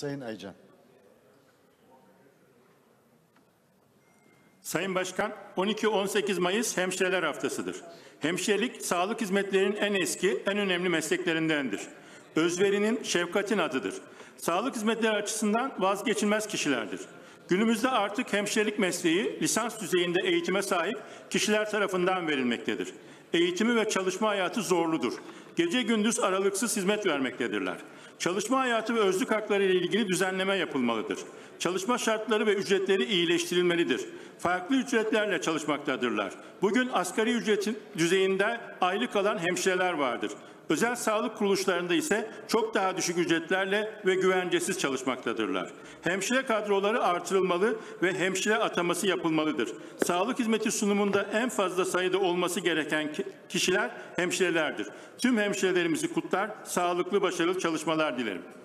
Sayın Aycan. Sayın Başkan, 12-18 Mayıs Hemşireler Haftası'dır. Hemşirelik, sağlık hizmetlerinin en eski, en önemli mesleklerindendir. Özverinin, şefkatin adıdır. Sağlık hizmetleri açısından vazgeçilmez kişilerdir. Günümüzde artık hemşirelik mesleği lisans düzeyinde eğitime sahip kişiler tarafından verilmektedir. Eğitimi ve çalışma hayatı zorludur. Gece gündüz aralıksız hizmet vermektedirler. Çalışma hayatı ve özlük hakları ile ilgili düzenleme yapılmalıdır. Çalışma şartları ve ücretleri iyileştirilmelidir. Farklı ücretlerle çalışmaktadırlar. Bugün asgari ücretin düzeyinde aylık alan hemşireler vardır. Özel sağlık kuruluşlarında ise çok daha düşük ücretlerle ve güvencesiz çalışmaktadırlar. Hemşire kadroları artırılmalı ve hemşire ataması yapılmalıdır. Sağlık hizmeti sunumunda en fazla sayıda olması gereken kişiler hemşirelerdir. Tüm hemşirelerimizi kutlar, sağlıklı, başarılı çalışmalar dilerim.